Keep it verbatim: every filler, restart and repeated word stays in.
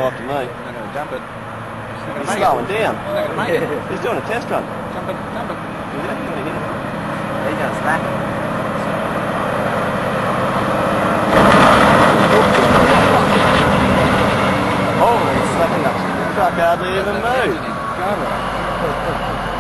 After me. He's not going to jump it. He's slowing down. He's not going to make it. He's doing a test run. Jump it, jump it. Is he? Gonna hit it? He's going to smack it. Holy slapping up. The truck hardly even moved. Go right.